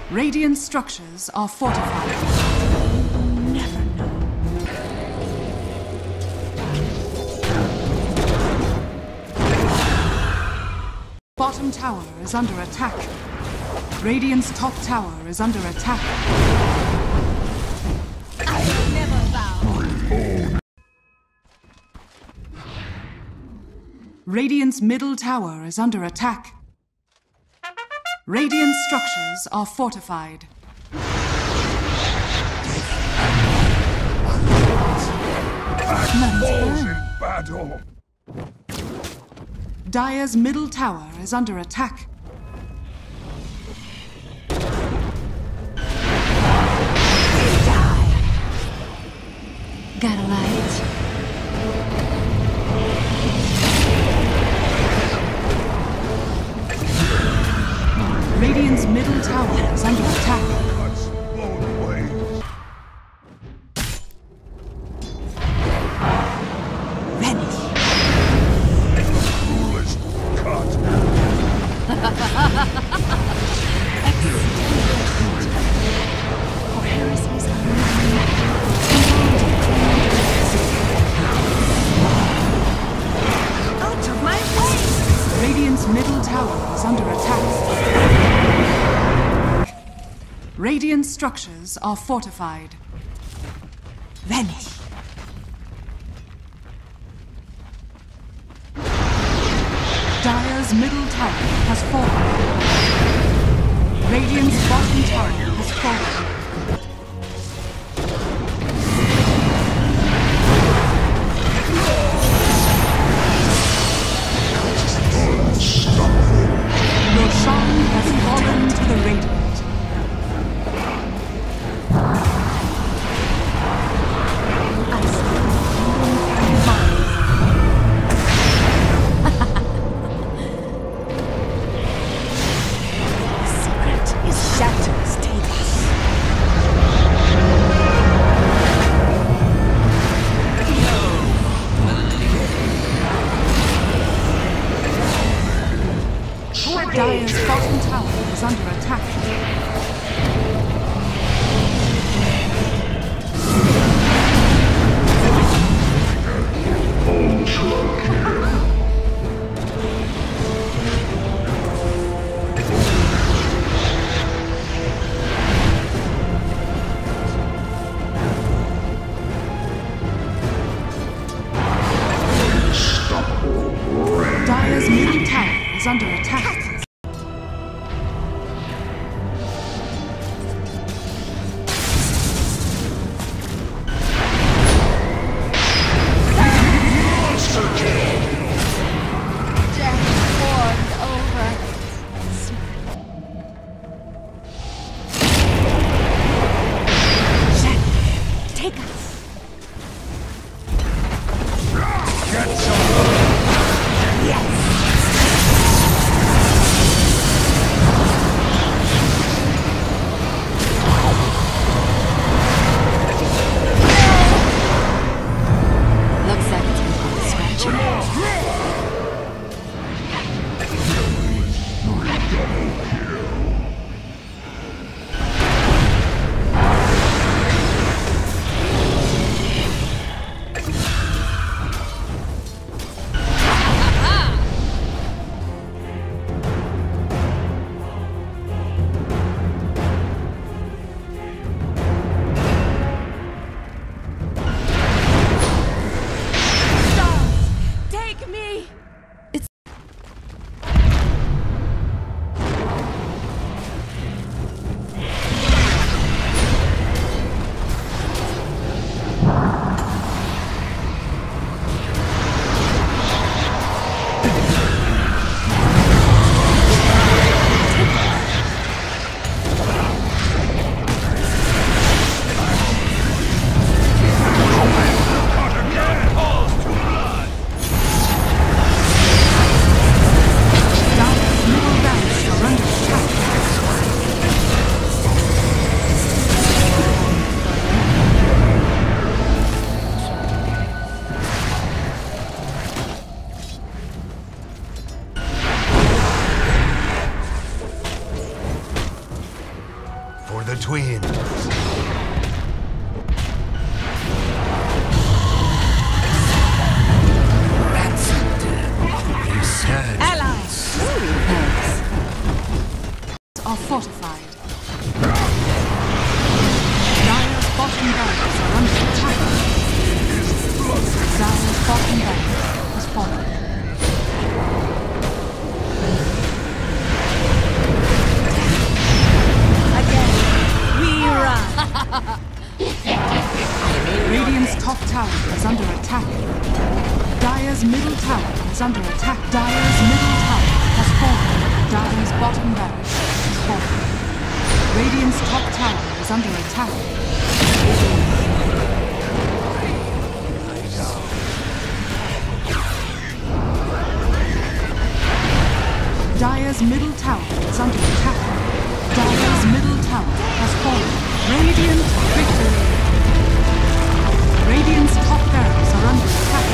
Radiant structures are fortified. Never know. Bottom tower is under attack. Radiant's top tower is under attack. I will never bow. Radiant's middle tower is under attack. Radiant structures are fortified. Falls in battle. Dire's middle tower is under attack. Got a light? Radiant's middle tower is under attack. Cuts both ways. Vanish. Coolest cut. For heresies out of my way! Radiant's middle tower is under attack. Radiant structures are fortified. Vanish. Dire's middle tower has fallen. Radiant's bottom tower has fallen. Roshan has fallen to the Radiant. The secret is Shatter's tables. Dire's bottom tower is under attack. Dire's middle tower is under attack. between. Allies! Are fortified. Dire's bottom barracks are under attack. Dire's bottom barracks has fallen. Again, we run! Radiant's top tower is under attack. Dire's middle tower is under attack. Dire's middle tower has fallen. Dire's bottom barracks has fallen. Radiant's top tower is under attack. Dire's middle tower is under attack. Dire's middle tower has fallen. Radiant victory. Radiant's top barracks are under attack.